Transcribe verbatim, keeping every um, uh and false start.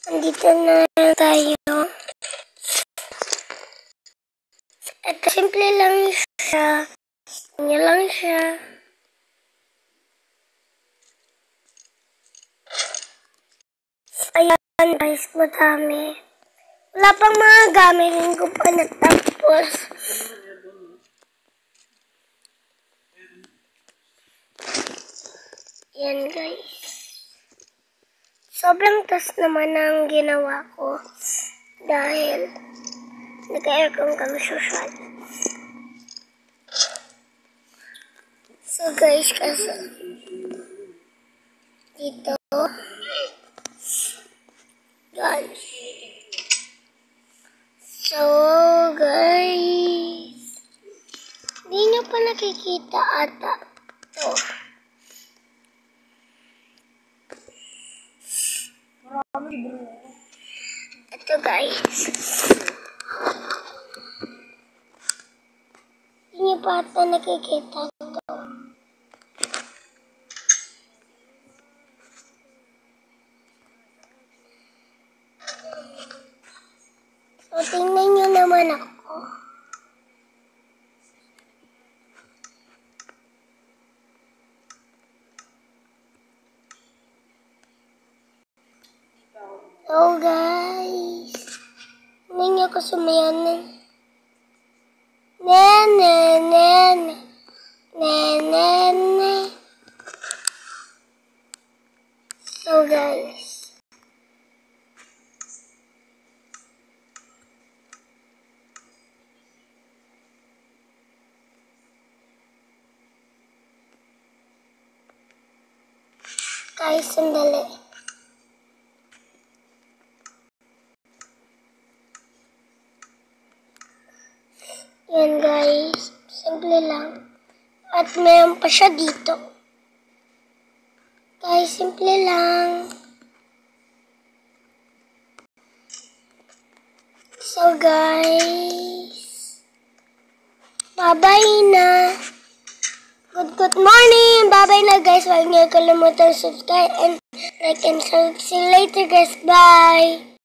Andito na tayo. Ito, simple lang siya. Kanya lang siya. Ayan guys, madami. Wala pang mga gamit, hindi ko pa natapos. Yan guys. Sobrang tas naman ang ginawa ko dahil nag-aircon kami social. So guys, kasi dito guys. So guys, hindi nyo pa nakikita ata to. Ito guys. Hindi nyo pa ata nakikita to. So tingnan nyo naman ako. So guys, tingnan nyo ako sumayan na. Nene, nene, nene, nene. So guys, guys, sandali. Yan guys, simple lang. At mayroon pa siya dito. Guys, simple lang. So guys, bye-bye na. Good good morning. Bye-bye na guys. Huwag niyo kalimutan subscribe and like and subscribe. See you later guys. Bye.